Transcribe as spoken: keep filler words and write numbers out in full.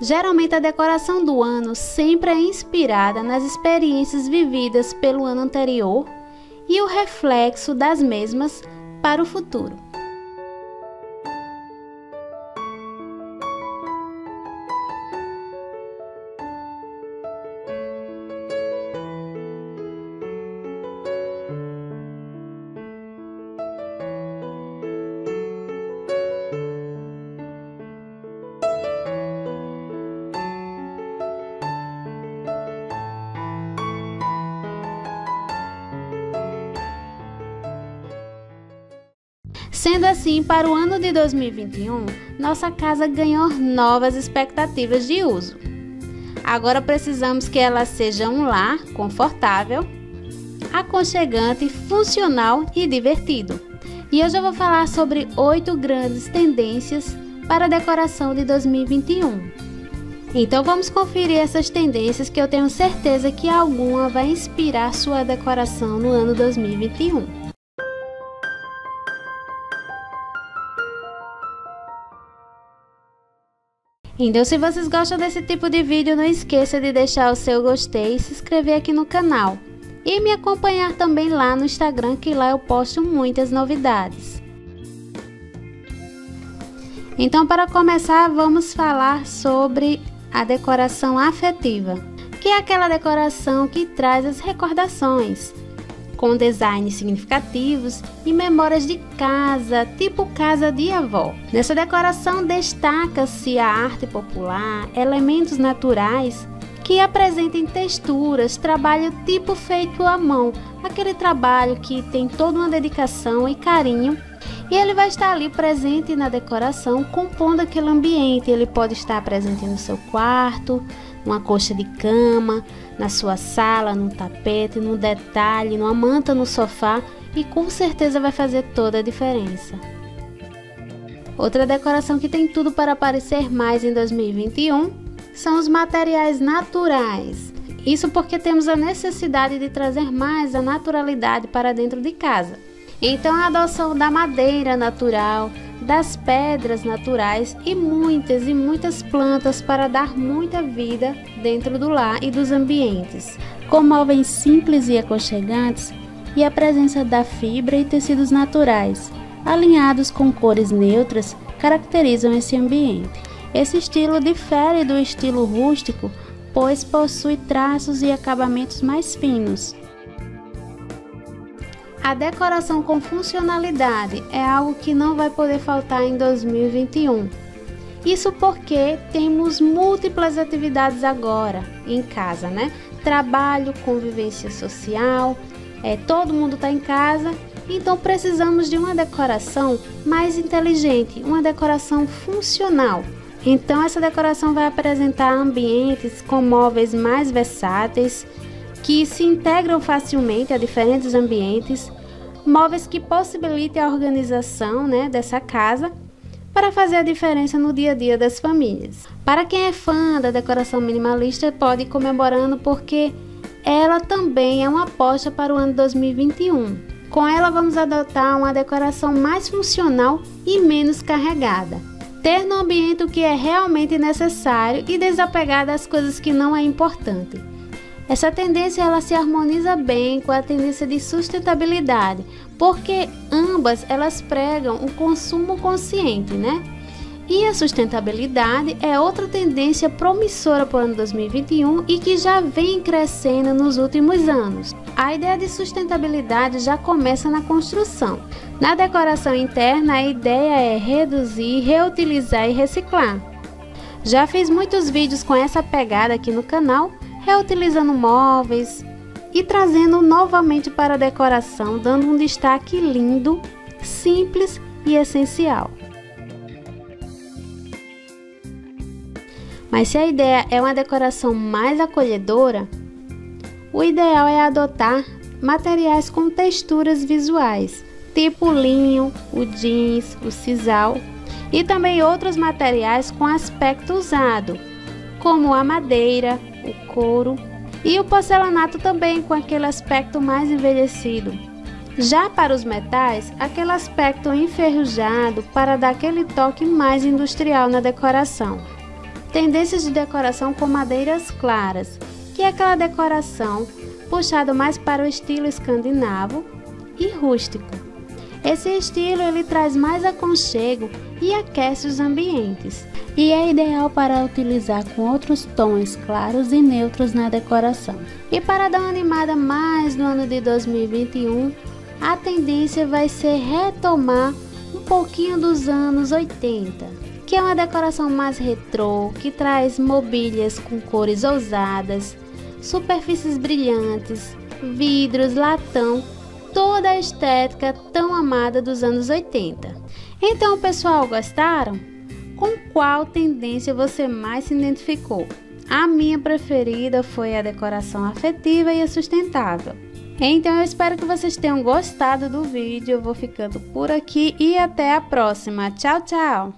Geralmente a decoração do ano sempre é inspirada nas experiências vividas pelo ano anterior e o reflexo das mesmas para o futuro. Sendo assim, para o ano de dois mil e vinte e um, nossa casa ganhou novas expectativas de uso. Agora precisamos que ela seja um lar confortável, aconchegante, funcional e divertido. E hoje eu vou falar sobre oito grandes tendências para a decoração de dois mil e vinte e um. Então vamos conferir essas tendências que eu tenho certeza que alguma vai inspirar sua decoração no ano dois mil e vinte e um. Então, se vocês gostam desse tipo de vídeo, não esqueça de deixar o seu gostei e se inscrever aqui no canal. E me acompanhar também lá no Instagram, que lá eu posto muitas novidades. Então, para começar, vamos falar sobre a decoração afetiva, que é aquela decoração que traz as recordações, com designs significativos e memórias de casa, tipo casa de avó. Nessa decoração destaca-se a arte popular, elementos naturais que apresentem texturas, trabalho tipo feito à mão, aquele trabalho que tem toda uma dedicação e carinho, e ele vai estar ali presente na decoração, compondo aquele ambiente. Ele pode estar presente no seu quarto, numa coxa de cama, na sua sala, num tapete, num detalhe, numa manta no sofá, e com certeza vai fazer toda a diferença. Outra decoração que tem tudo para aparecer mais em dois mil e vinte e um são os materiais naturais. Isso porque temos a necessidade de trazer mais a naturalidade para dentro de casa. Então a adoção da madeira natural, das pedras naturais e muitas e muitas plantas para dar muita vida dentro do lar e dos ambientes, com móveis simples e aconchegantes e a presença da fibra e tecidos naturais, alinhados com cores neutras, caracterizam esse ambiente. Esse estilo difere do estilo rústico, pois possui traços e acabamentos mais finos. A decoração com funcionalidade é algo que não vai poder faltar em dois mil e vinte e um. Isso porque temos múltiplas atividades agora em casa, né? Trabalho, convivência social, é, todo mundo está em casa, então precisamos de uma decoração mais inteligente, uma decoração funcional. Então essa decoração vai apresentar ambientes com móveis mais versáteis, que se integram facilmente a diferentes ambientes, móveis que possibilitem a organização, né, dessa casa para fazer a diferença no dia a dia das famílias. Para quem é fã da decoração minimalista, pode ir comemorando, porque ela também é uma aposta para o ano dois mil e vinte e um. Com ela vamos adotar uma decoração mais funcional e menos carregada. Ter no ambiente o que é realmente necessário e desapegar das coisas que não é importante. Essa tendência ela se harmoniza bem com a tendência de sustentabilidade, porque ambas elas pregam o consumo consciente, né? E a sustentabilidade é outra tendência promissora para o ano dois mil e vinte e um e que já vem crescendo nos últimos anos. A ideia de sustentabilidade já começa na construção. Na decoração interna, a ideia é reduzir, reutilizar e reciclar. Já fiz muitos vídeos com essa pegada aqui no canal, reutilizando móveis e trazendo novamente para a decoração, dando um destaque lindo, simples e essencial. Mas se a ideia é uma decoração mais acolhedora, o ideal é adotar materiais com texturas visuais, tipo o linho, o jeans, o sisal, e também outros materiais com aspecto usado, como a madeira, o couro e o porcelanato também com aquele aspecto mais envelhecido. Já para os metais, aquele aspecto enferrujado para dar aquele toque mais industrial na decoração. tendências de decoração com madeiras claras, que é aquela decoração puxado mais para o estilo escandinavo e rústico. Esse estilo ele traz mais aconchego e aquece os ambientes, e é ideal para utilizar com outros tons claros e neutros na decoração. E para dar uma animada mais no ano de dois mil e vinte e um, a tendência vai ser retomar um pouquinho dos anos oitenta, que é uma decoração mais retrô, que traz mobílias com cores ousadas, superfícies brilhantes, vidros, latão, toda a estética tão amada dos anos oitenta. Então, pessoal, gostaram? Com qual tendência você mais se identificou? A minha preferida foi a decoração afetiva e a sustentável. Então, eu espero que vocês tenham gostado do vídeo. Eu vou ficando por aqui e até a próxima. Tchau, tchau!